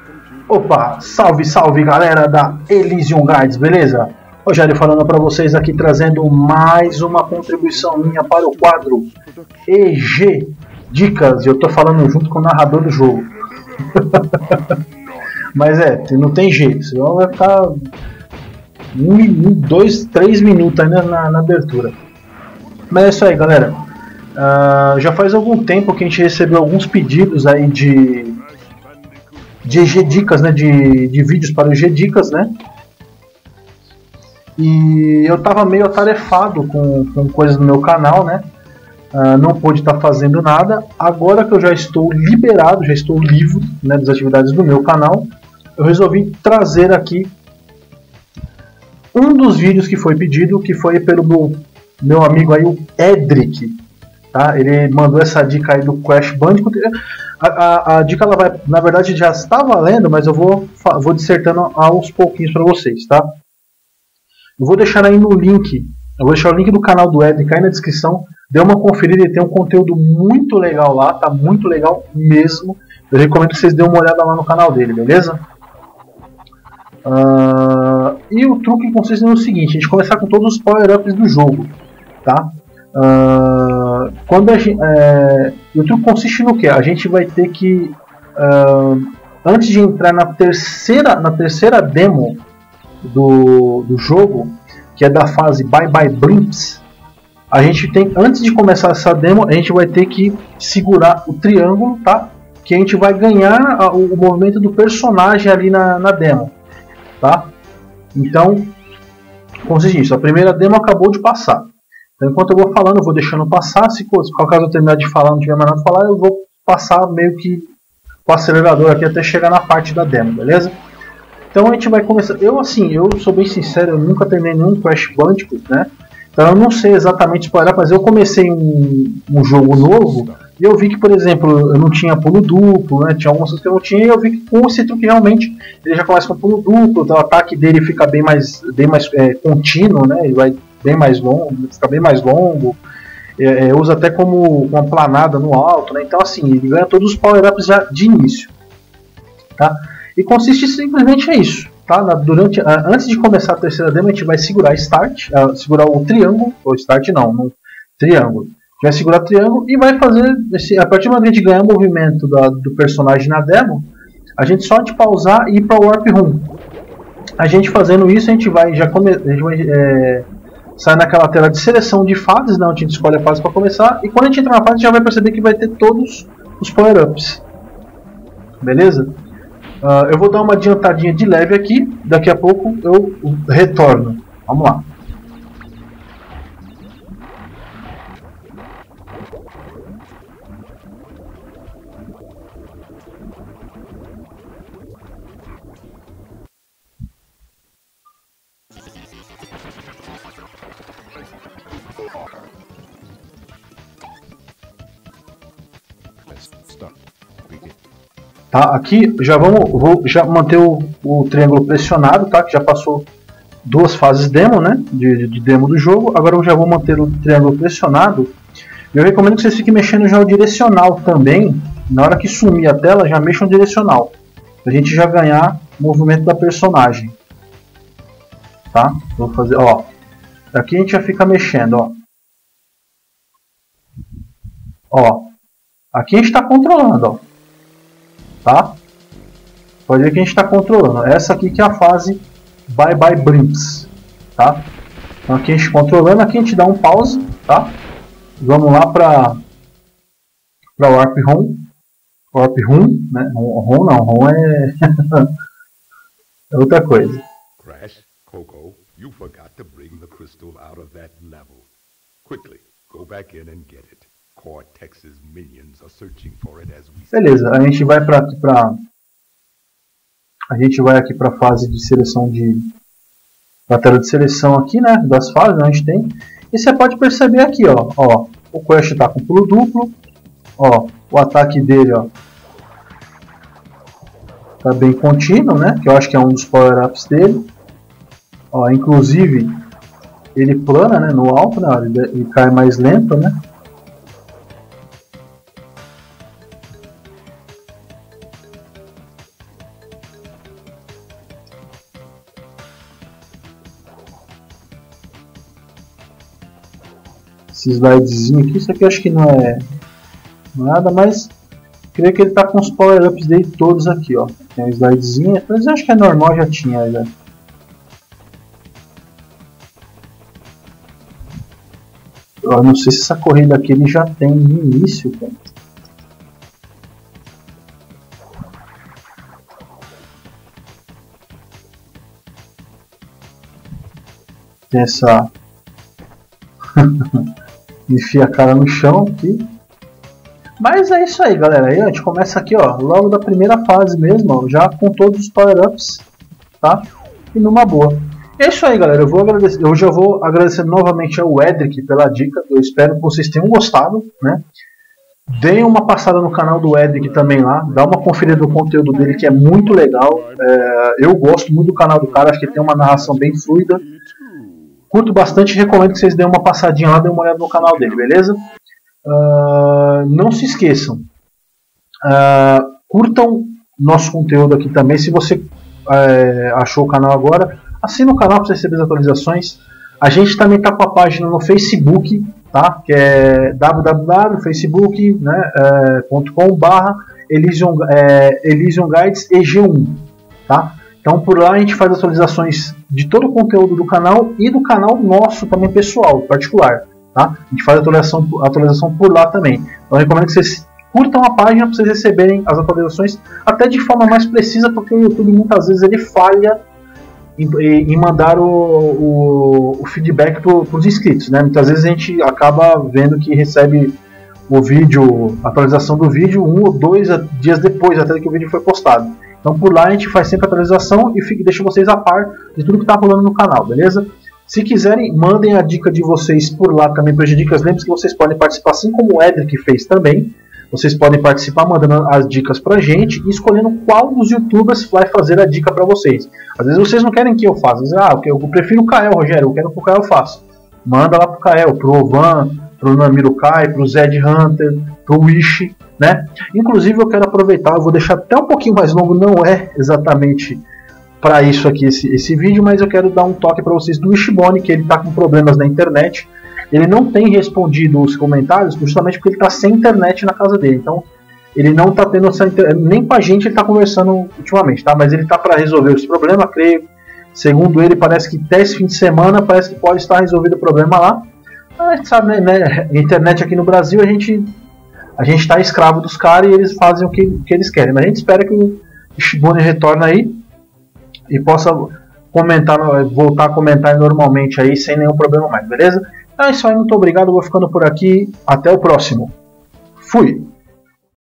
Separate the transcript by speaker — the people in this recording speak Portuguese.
Speaker 1: Opa, salve, salve galera da Elysium Guides, beleza? Rogério falando para vocês aqui, trazendo mais uma contribuição minha para o quadro EG Dicas. Eu tô falando junto com o narrador do jogo. Mas não tem jeito, senão vai ficar 2, 3 minutos ainda na abertura. Mas é isso aí, galera. Já faz algum tempo que a gente recebeu alguns pedidos aí de EG Dicas, né? De vídeos para o EG Dicas, né? E eu tava meio atarefado com coisas no meu canal, né? Não pude estar fazendo nada. Agora que eu já estou liberado, já estou livre, né, das atividades do meu canal, eu resolvi trazer aqui um dos vídeos que foi pedido, que foi pelo meu amigo aí, o Edric. Tá? Ele mandou essa dica aí do Crash Bandicoot. A dica, ela vai, na verdade já está valendo, mas eu vou dissertando aos pouquinhos para vocês, tá? Eu vou deixar aí no link, eu vou deixar o link do canal do Edric aí na descrição. Dê uma conferida, ele tem um conteúdo muito legal lá, tá muito legal mesmo. Eu recomendo que vocês dêem uma olhada lá no canal dele, beleza? E o truque consiste no seguinte: a gente começar com todos os power-ups do jogo, tá? O truque consiste no que? A gente vai ter que, antes de entrar na terceira demo do jogo, que é da fase Bye Bye Blimps, a gente tem, antes de começar essa demo, a gente vai ter que segurar o triângulo, tá? Que a gente vai ganhar o movimento do personagem ali na demo, tá? Então, consiste nisso. A primeira demo acabou de passar. Então, enquanto eu vou falando, eu vou deixando passar. Se por acaso eu terminar de falar, não tiver mais nada a falar, eu vou passar meio que com o acelerador aqui até chegar na parte da demo, beleza? Então a gente vai começar. Eu sou bem sincero, eu nunca terminei nenhum Crash Bandicoot, né? Então eu não sei exatamente explorar, mas eu comecei um jogo novo e eu vi que, por exemplo, eu não tinha pulo duplo, né? Tinha algumas coisas que eu não tinha, e eu vi que com esse truque realmente ele já começa com pulo duplo, então o ataque dele fica bem mais contínuo, né? Ele vai bem mais longo, fica bem mais longo. Usa até como uma planada no alto, né? Então assim, ele ganha todos os power-ups já de início, tá? E consiste simplesmente isso, tá? Antes de começar a terceira demo, a gente vai segurar Start, segurar o triângulo, ou Start não, no triângulo. A gente vai segurar o triângulo e vai fazer, a partir do momento que a gente ganhar o movimento do personagem na demo, a gente só de pausar e ir para o Warp Room. A gente fazendo isso, a gente vai sair naquela tela de seleção de fases, né, onde a gente escolhe a fase para começar, e quando a gente entrar na fase, a gente já vai perceber que vai ter todos os power-ups. Beleza? Eu vou dar uma adiantadinha de leve aqui, daqui a pouco eu retorno. Vamos lá. Tá, aqui vou já manter o triângulo pressionado, tá? Que já passou 2 fases demo, né? De demo do jogo. Agora eu já vou manter o triângulo pressionado. Eu recomendo que vocês fiquem mexendo já o direcional também. Na hora que sumir a tela, já mexa o direcional, pra gente já ganhar o movimento da personagem. Tá? Vou fazer, ó. Aqui a gente já fica mexendo, ó. Ó. Aqui a gente está controlando, ó. Tá? Pode ver que a gente está controlando. Essa aqui que é a fase Bye Bye Blimps, tá? Então aqui a gente controlando, aqui a gente dá um pause, tá? Vamos lá para Warp Room. Warp Room, né? Room não, Room é é outra coisa.
Speaker 2: Crash, Coco, you forgot to bring the crystal out of that level. Quickly, go back in and get it. Cortex's minions are searching for it as we speak.
Speaker 1: Beleza, a gente vai aqui para a fase de seleção a tela de seleção aqui, né, das fases, né, a gente tem. E você pode perceber aqui, ó, o Crash está com pulo duplo, ó, o ataque dele, ó, tá bem contínuo, né, que eu acho que é um dos power-ups dele. Ó, inclusive ele plana, né, no alto, né, ele cai mais lento, né. esse slidezinho aqui. Isso aqui eu acho que não é nada, mas creio que ele tá com os power-ups dele todos aqui, ó. Tem um slidezinho, mas eu acho que é normal, já tinha já. Eu não sei se essa corrida aqui ele já tem no início, cara. Tem essa... enfia a cara no chão aqui. Mas é isso aí, galera. Aí a gente começa aqui, ó, logo da primeira fase mesmo, ó, já com todos os power-ups, tá? E numa boa. É isso aí, galera. Eu já vou agradecer novamente ao Edric pela dica. Eu espero que vocês tenham gostado, né? Deem uma passada no canal do Edric também lá. Dá uma conferida no conteúdo dele, que é muito legal. Eu gosto muito do canal do cara. Acho que ele tem uma narração bem fluida. Curto bastante, recomendo que vocês deem uma passadinha lá, deem uma olhada no canal dele, beleza? Não se esqueçam, curtam nosso conteúdo aqui também. Se você achou o canal agora, assina o canal para você receber as atualizações. A gente também está com a página no Facebook, tá? Que é www.facebook.com/Elysium Guides EG1, tá? Então por lá a gente faz atualizações de todo o conteúdo do canal e do canal nosso também pessoal, particular, tá? A gente faz atualização por lá também. Então eu recomendo que vocês curtam a página para vocês receberem as atualizações até de forma mais precisa, porque o YouTube muitas vezes ele falha em mandar o feedback para os inscritos, né? Muitas vezes a gente acaba vendo que recebe o vídeo, a atualização do vídeo 1 ou 2 dias depois até que o vídeo foi postado. Então por lá a gente faz sempre a atualização e deixa vocês a par de tudo que está rolando no canal, beleza? Se quiserem, mandem a dica de vocês por lá também para as dicas. Lembre-se que vocês podem participar, assim como o Edric fez também. Vocês podem participar mandando as dicas pra gente e escolhendo qual dos youtubers vai fazer a dica pra vocês. Às vezes vocês não querem que eu faça. Às vezes, eu prefiro o Kael, Rogério, eu quero que o Kael faça. Manda lá pro Kael, pro Ovan, pro Namiro Kai, pro Zed Hunter, pro Wish, né? Inclusive eu quero aproveitar, eu vou deixar até um pouquinho mais longo, não é exatamente para isso aqui esse vídeo, mas eu quero dar um toque para vocês do Wishbone, que ele tá com problemas na internet. Ele não tem respondido os comentários justamente porque ele está sem internet na casa dele. Então ele não está tendo essa nem com a gente ele está conversando ultimamente, tá? Mas ele está para resolver esse problema, creio. Segundo ele, parece que até esse fim de semana parece que pode estar resolvido o problema lá. A gente sabe, né? A internet aqui no Brasil a gente está escravo dos caras e eles fazem o que eles querem. Mas a gente espera que o Wishbone retorne aí e possa voltar a comentar normalmente aí sem nenhum problema mais, beleza? Então é isso aí, muito obrigado, eu vou ficando por aqui, até o próximo. Fui!